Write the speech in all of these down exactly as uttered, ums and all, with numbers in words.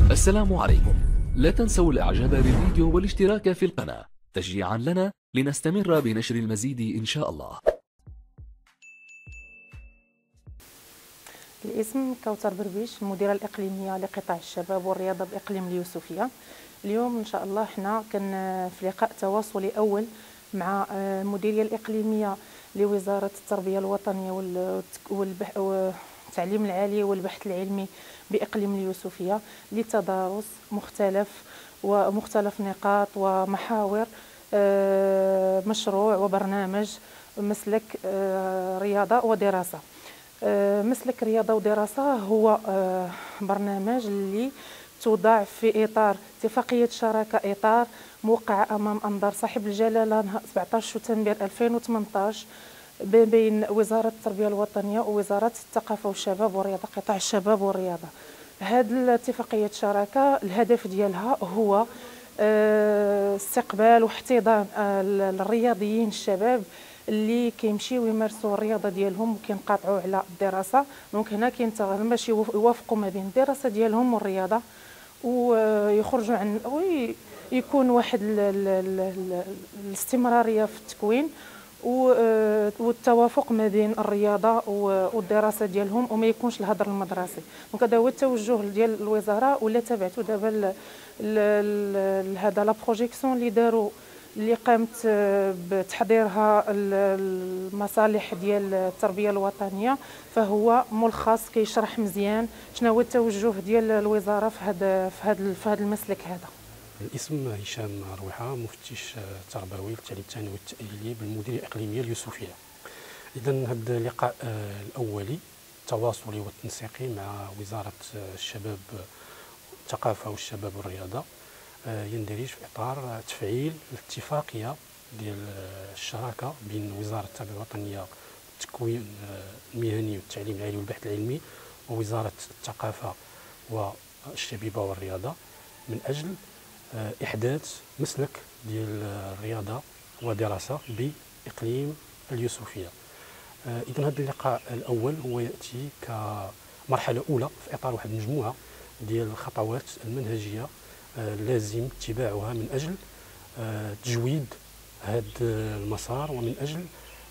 السلام عليكم. لا تنسوا الاعجاب بالفيديو والاشتراك في القناة تشجيعا لنا لنستمر بنشر المزيد ان شاء الله. الاسم كوثر بربيش، المديرة الإقليمية لقطاع الشباب والرياضة بإقليم اليوسفية. اليوم إن شاء الله حنا كان في لقاء تواصلي أول مع المديرية الإقليمية لوزارة التربية الوطنية والتعليم العالي والبحث العلمي بإقليم اليوسفية لتدارس مختلف ومختلف نقاط ومحاور مشروع وبرنامج مسلك رياضة ودراسة. مسلك رياضة ودراسة هو برنامج اللي توضع في إطار اتفاقية شراكة إطار موقعة أمام أنظار صاحب الجلالة سبعة عشر شتنبر ألفين وثمانطاش بين وزارة التربية الوطنية ووزارة الثقافة والشباب والرياضة، قطاع الشباب والرياضة. هذه الاتفاقية شراكة الهدف ديالها هو استقبال واحتضان الرياضيين الشباب اللي كيمشيو يمارسوا الرياضه ديالهم وكينقاطعوا على الدراسه. دونك هنا كاين تغير باش يوافقوا ما بين الدراسه ديالهم والرياضه ويخرجوا عن ويكون واحد الاستمراريه في التكوين والتوافق ما بين الرياضه والدراسه ديالهم وما يكونش الهدر المدرسي. دونك هذا هو التوجه ديال الوزاره، ولا تبعتوا دابا هذا لا بروجيكسيون اللي داروا اللي قامت بتحضيرها المصالح ديال التربيه الوطنيه، فهو ملخص كيشرح مزيان شنو هو التوجه ديال الوزاره في هذا في هذا في هذا المسلك هذا. الاسم هشام رويحه، مفتش تربوي للتعليم الثانوي والتاهيلي بالمديريه الاقليميه اليوسفيه. اذا هذا اللقاء الاولي التواصلي والتنسيقي مع وزاره الشباب الثقافه والشباب والرياضه يندرج في اطار تفعيل الاتفاقيه ديال الشراكه بين وزاره التربيه الوطنيه والتكوين المهني والتعليم العالي والبحث العلمي ووزاره الثقافه والشبيبه والرياضه من اجل احداث مسلك ديال الرياضه ودراسه باقليم اليوسفيه. اذا هذا اللقاء الاول هو ياتي كمرحله اولى في اطار واحد المجموعه ديال الخطوات المنهجيه لازم اتباعها من اجل تجويد هذا المسار ومن اجل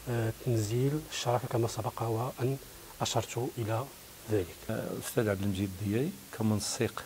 تنزيل الشراكه كما سبق وان اشرت الى ذلك. استاذ عبد المجيد الدياي كمنسق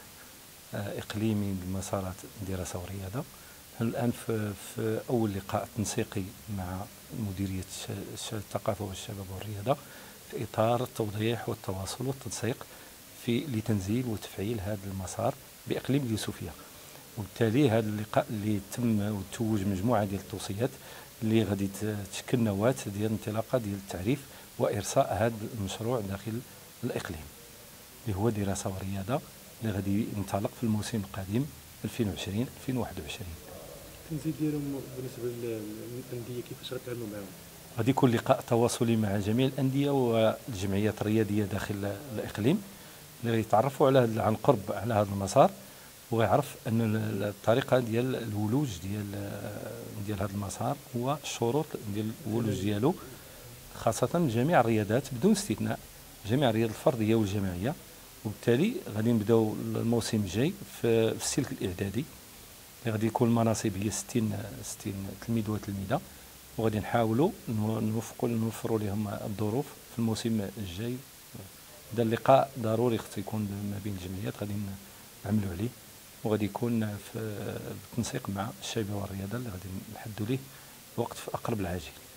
اقليمي لمسارات الدراسه والرياضه. الان في, في اول لقاء تنسيقي مع مديريه الثقافه والشباب والرياضه في اطار التوضيح والتواصل والتنسيق في لتنزيل وتفعيل هذا المسار باقليم اليوسفيه. وبالتالي هذا اللقاء اللي تم وتوج مجموعه ديال التوصيات اللي غادي تشكل نواه ديال الانطلاقه ديال التعريف وارساء هذا المشروع داخل الاقليم اللي هو دراسه ورياضه اللي غادي ينطلق في الموسم القادم ألفين وعشرين ألفين وواحد وعشرين. التنزيل ديالهم بالنسبه للانديه كيفاش غتعاملوا معاهم؟ غادي يكون لقاء تواصلي مع جميع الانديه والجمعيات الرياضيه داخل الاقليم اللي غيتعرفوا على عن قرب على هذا المسار، ويعرف ان الطريقه ديال الولوج ديال ديال هذا المسار والشروط ديال الولوج ديالو خاصه من جميع الرياضات بدون استثناء، جميع الرياضات الفرديه والجماعيه. وبالتالي غادي نبداو الموسم الجاي في السلك الاعدادي اللي غادي يكون المناصب هي ستين ستين تلميذ وتلميذه، وغادي نحاولوا نوفقوا نوفروا لهم الظروف في الموسم الجاي. هذا اللقاء ضروري خصو يكون ما بين الجمعيات غادي نعملوا عليه، وغادي يكون في التنسيق مع الشباب والرياضه اللي غادي نحدوا ليه الوقت في اقرب العاجل.